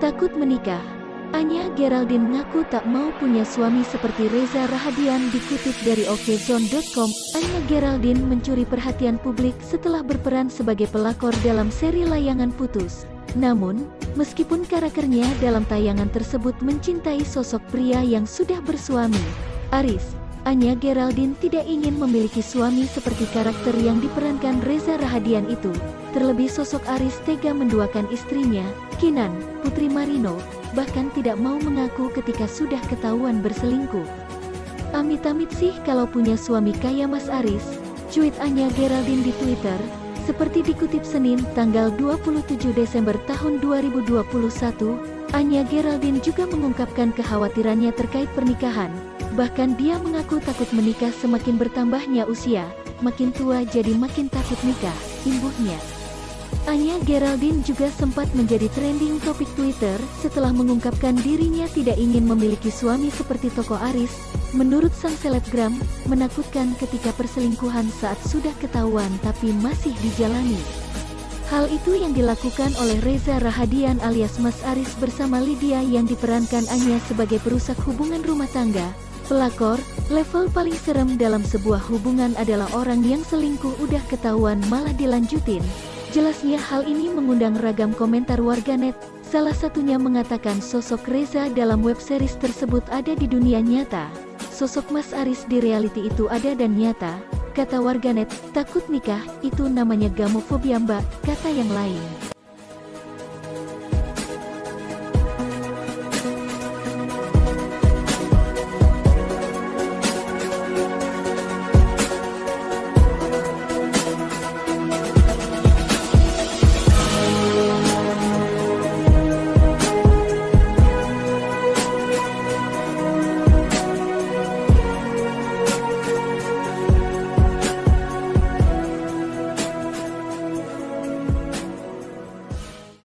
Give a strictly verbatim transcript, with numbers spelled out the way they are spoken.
Takut menikah. Anya Geraldine mengaku tak mau punya suami seperti Reza Rahadian. Dikutip dari okezone dot com, Anya Geraldine mencuri perhatian publik setelah berperan sebagai pelakor dalam seri layangan Putus. Namun, meskipun karakternya dalam tayangan tersebut mencintai sosok pria yang sudah bersuami, Aris, Anya Geraldine tidak ingin memiliki suami seperti karakter yang diperankan Reza Rahadian itu. Terlebih sosok Aris tega menduakan istrinya, Kinan, Putri Marino, bahkan tidak mau mengaku ketika sudah ketahuan berselingkuh. Amit-amit sih kalau punya suami kayak Mas Aris, cuit Anya Geraldine di Twitter. Seperti dikutip Senin, tanggal dua puluh tujuh Desember tahun dua ribu dua puluh satu, Anya Geraldine juga mengungkapkan kekhawatirannya terkait pernikahan. Bahkan dia mengaku takut menikah semakin bertambahnya usia, makin tua jadi makin takut nikah, imbuhnya. Anya Geraldine juga sempat menjadi trending topik Twitter setelah mengungkapkan dirinya tidak ingin memiliki suami seperti tokoh Aris. Menurut sang selebgram, menakutkan ketika perselingkuhan saat sudah ketahuan tapi masih dijalani. Hal itu yang dilakukan oleh Reza Rahadian alias Mas Aris bersama Lydia yang diperankan Anya sebagai perusak hubungan rumah tangga. Pelakor, level paling serem dalam sebuah hubungan adalah orang yang selingkuh udah ketahuan malah dilanjutin. Jelasnya hal ini mengundang ragam komentar warganet, salah satunya mengatakan sosok Reza dalam web series tersebut ada di dunia nyata. Sosok Mas Aris di reality itu ada dan nyata, kata warganet. Takut nikah, itu namanya gamofobia mbak, kata yang lain.